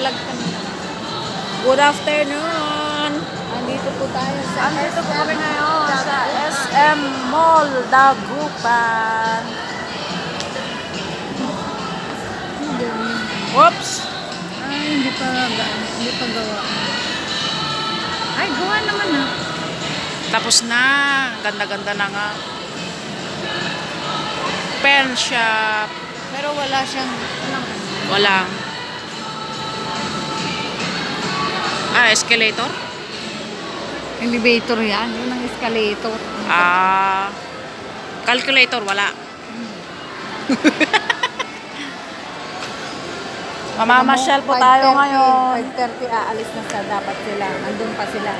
nag-vlog kanina. Good afternoon! Andito po tayo sa Andito po kami ngayon sa SM Mall, Dagupan. Oops! Ay, hindi pa gawa. Ay, gawa naman na. Tapos na. Ganda-ganda na nga. Pen shop. Pero wala siyang, Walang. Escalator? elevator yan. Yun ang escalator. Calculator, wala. Mamamasyal po tayo ngayon. 5:30 aalis na sa dapat sila. Nandun pa sila.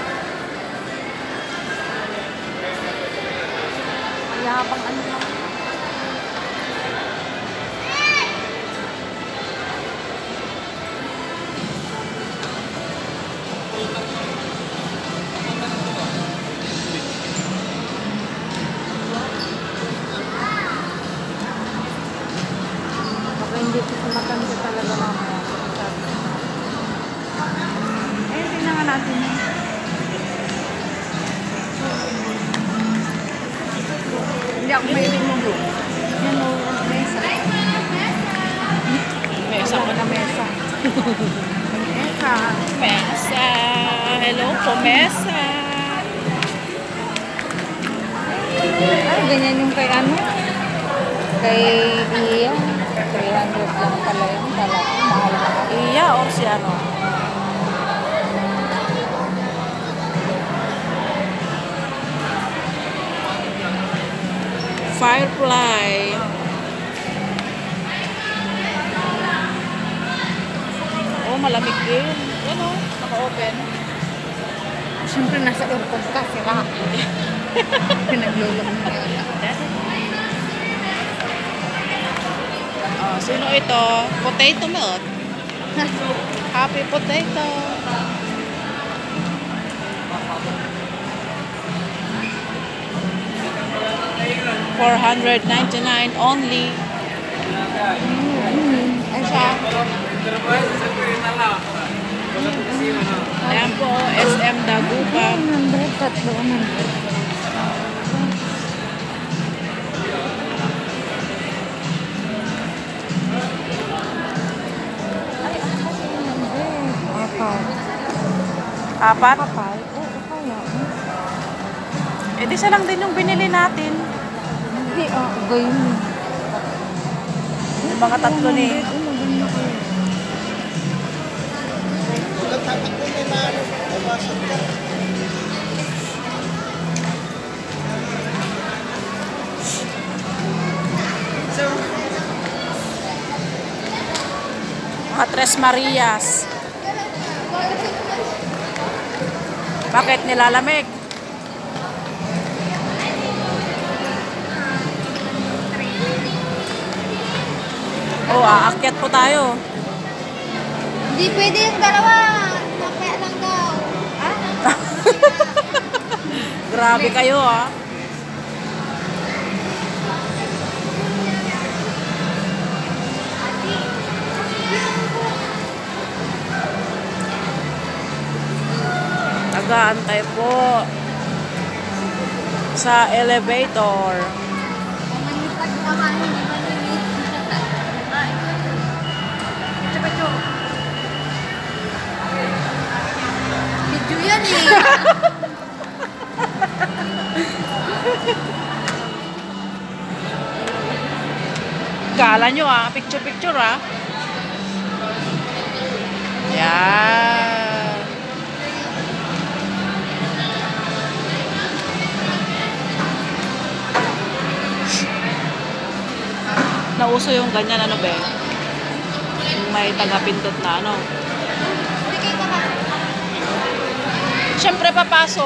Kaya pang ano lang. Hindi ko sumakanta talaga mamaya. Hindi na nga natin. Hindi ako may minulo. Yan o, mesa. Mesa Wala na mesa. Mesa. Mesa. Hello po, Mesa. Ay, ganyan yung kay ano? Kay Iya. 300 lang pala yun. Mahal na. Iya or si ano? Firefly. Oh, malamig din. Yan o, naka-open. Siyempre nasa aircon ka, sira. Pinaglulog mo yun. Sino ito? Potato milk. Happy potato. $499 only. Ay, siya. Ayan po, SM Dagupan. 100, 300. Apat? Kapal? Oo, kaya. Di siya lang din yung binili natin. Hindi, gayon. Yung mga tatlo ni... Maganda kayo. Mga Tres Marias. Bakit nilalamig? Aakyat po tayo. Hindi pwede yung dalawa. Kaya lang daw. Grabe kayo Nag-aantay po sa elevator. Video yan eh. Kala nyo picture-picture Yan. Nauso yung ganyan be? Yung may taga-pindot na Siyempre papasok.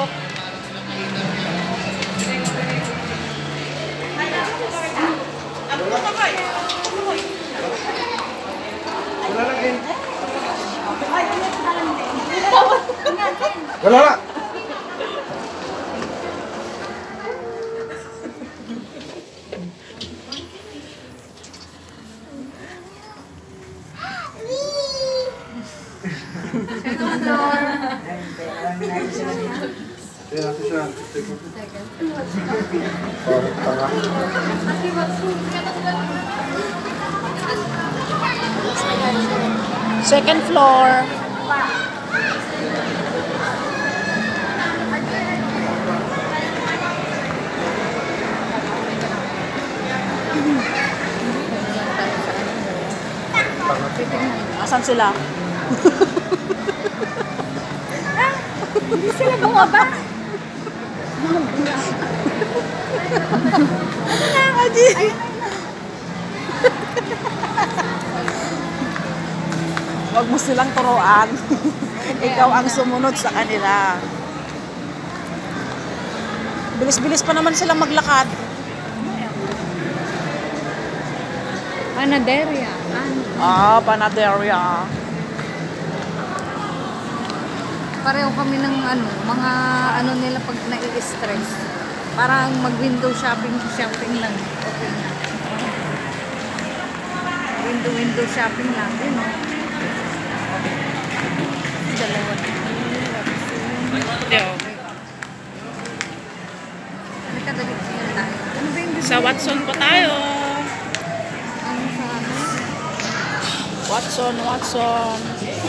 Wala. Kaya ako siya. Parang tanga. Second floor. Asan sila? Hindi sila bumaba. Huwag mo silang turuan. Ikaw ang sumunod sa kanila. Bilis-bilis pa naman silang maglakad. Panaderia. Panaderia. Pareho kami ng mga nila pag nai-stress. Parang mag-window shopping lang. Okay na. Window shopping lang. Yun, no? Dalawa. Yo. Nagkadali yan tayo. Ano ba yung Sa Watson pa tayo. ano sa amin? Watson.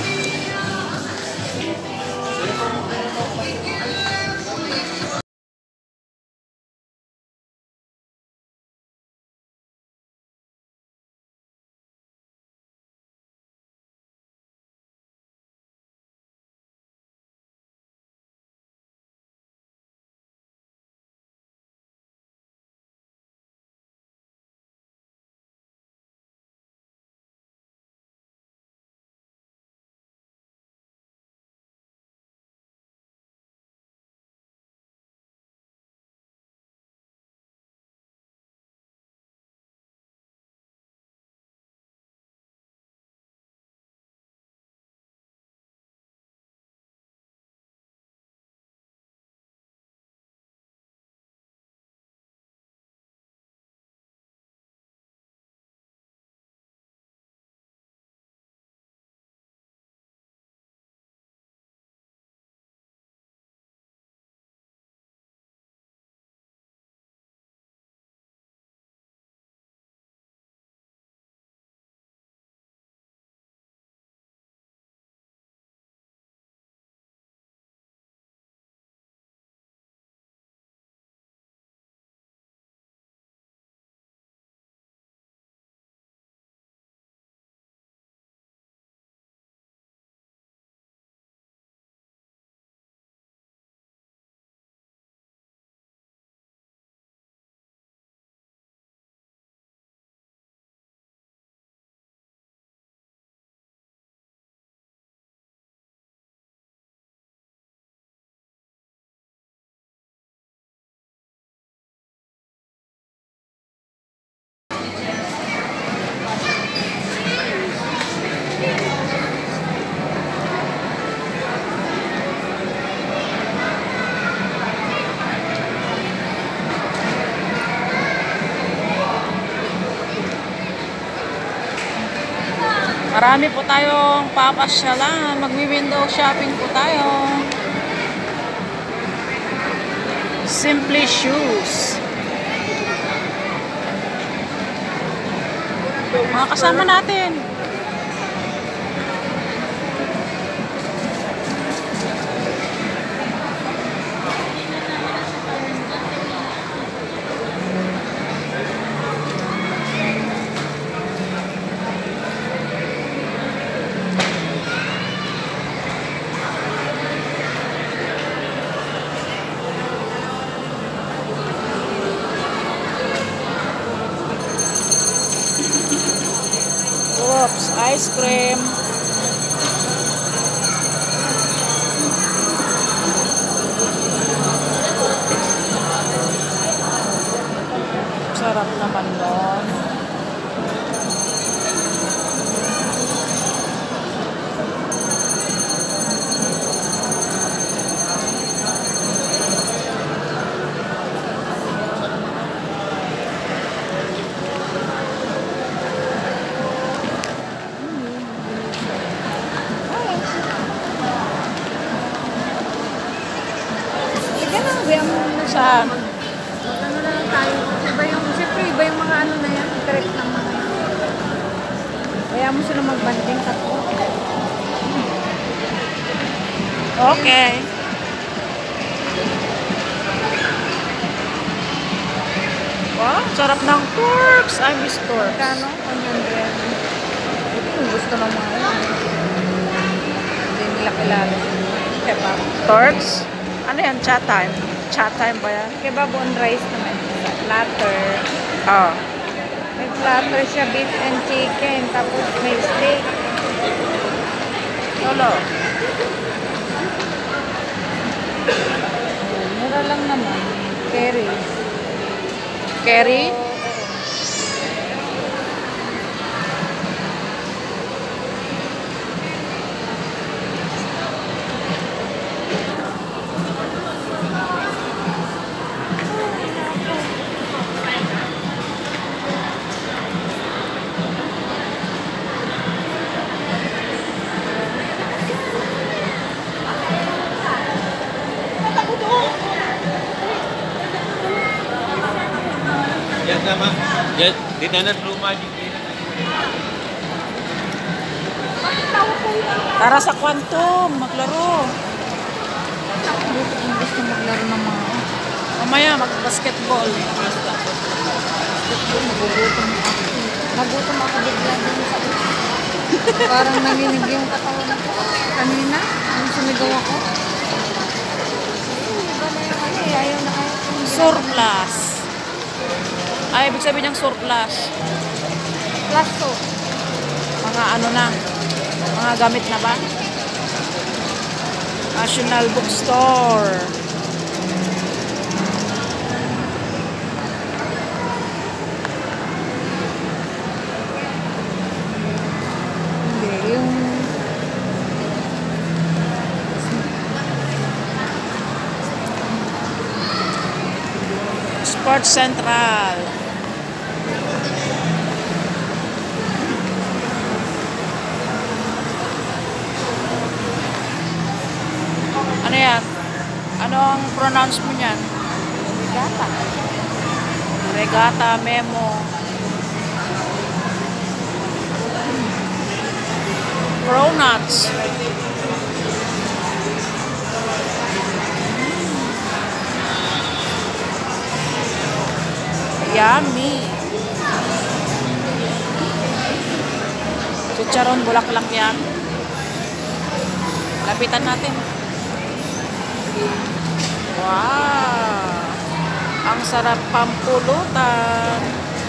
Marami po tayong papasyalan. Magwi-window shopping po tayo. Simply Shoes. Mga kasama natin. Oops, ice cream. Sarap naman nun. Saan? Ano na lang tayo. Siyempre iba yung mga ano na yan. Correct ng mga yan. Kaya mo sila magbanding ka po. Okay. Wow, sarap ng Turks. I miss Turks. Kano? 100. Ito yung gusto ng mga yan. Hindi nila kilala. Kebab. Turks? Ano yan? Chat time? Chat time ba yan? Kebab on rice naman. Sa platter. Ah. May platter siya, beef and chicken. Tapos may steak. Lolo. Mura lang naman. Curry. Kerry? Yan sama. Yan, di na na true magic. Tara sa Quantum, maglaro. Ang gusto maglaro ng mga Mamaya, mag-basketball. nagugutom ako. Nagutom ako bigla din sa parang nanginig yung katawan ko. Kanina, nung sumigaw ako. Iba na yung ano eh, ayaw na kayo. Surplus. Ay, ibig sabihin niyang surplus. Plasto. Mga ano na, mga gamit na ba? National Bookstore. Hindi, yung Sports Central. Ano yan? Ano ang pronounce mo niyan? regata. Regata, Memo. Cronuts. Yummy. Chicharon, bulaklak yan. Lapitan natin. Wow! Ang sarap pampulutan.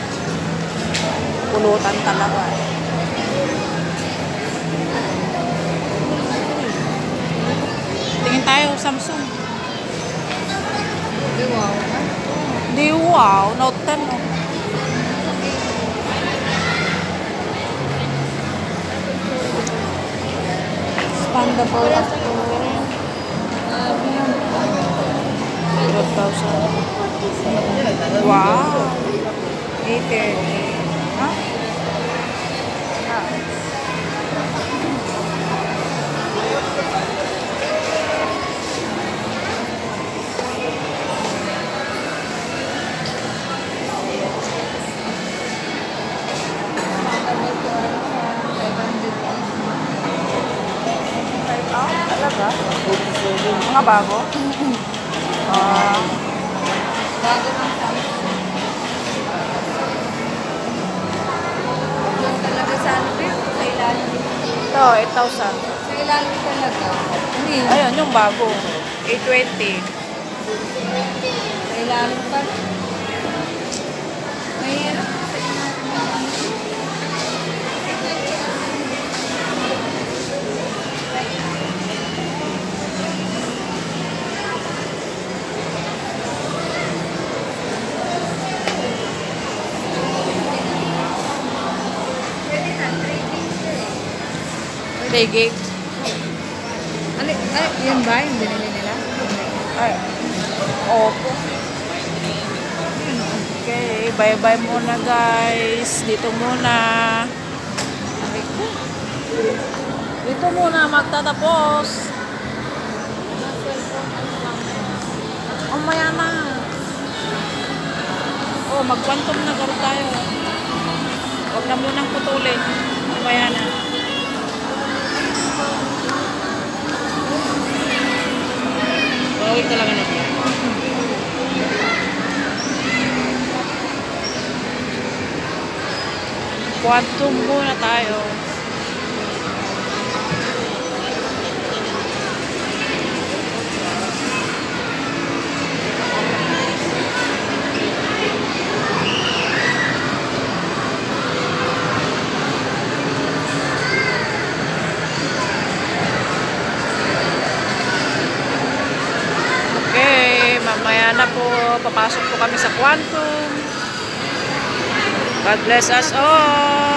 Pulutan talaga. Tingin tayo, Samsung. Di wow. Di wow, Note 10. Oh. Expandable ako. 12,000. Wow! 830. Ha? Talaga? Mga bago? Ah, Bago ng Samsung. Yung talaga sa ano pa yun? Sa ilalim. ito, 8,000. Sa ilalim talaga. Ano yun? Ayun, yung bago. 820. Sa ilalim pa rin. Mahirap. Sa ilalim. Legate. Yun ba yung binili nila? Ay. Opo. Okay, bye-bye muna guys. Dito muna. Dito muna magtatapos. Umaya na. Oo, mag-quantum na garo tayo. Huwag na munang putulin. Mamaya na. Okay talaga na. Quantum muna tayo. Okay, mamaya na po. Papasok po kami sa Quantum. God bless us all.